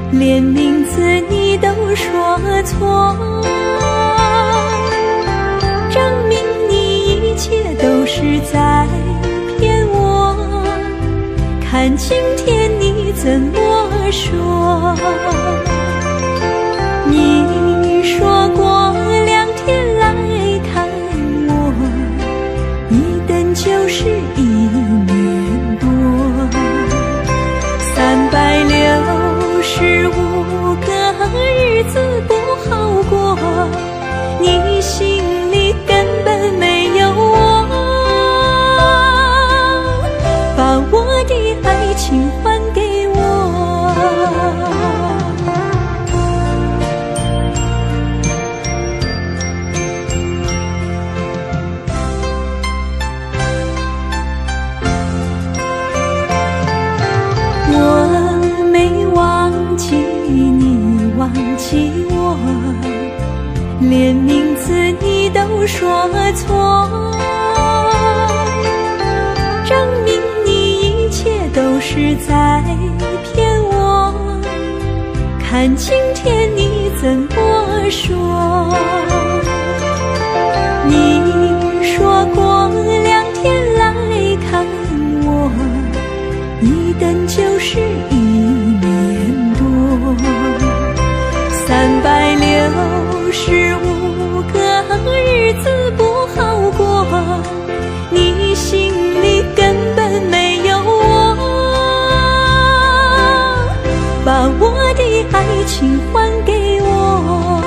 连名字你都说错，证明你一切都是在骗我。看今天你怎么说？你说过2天来看我，一等就是1年多，365个日子不好过，你心里根本没有我，把我的爱情还给我。我没忘记你忘记我，连名字你都说错，证明你一切都是在骗我。看今天你怎么说？你说过2天来看我，一等就是1年多，365个日子不好过，你心里根本没有我，把我的爱情还给我。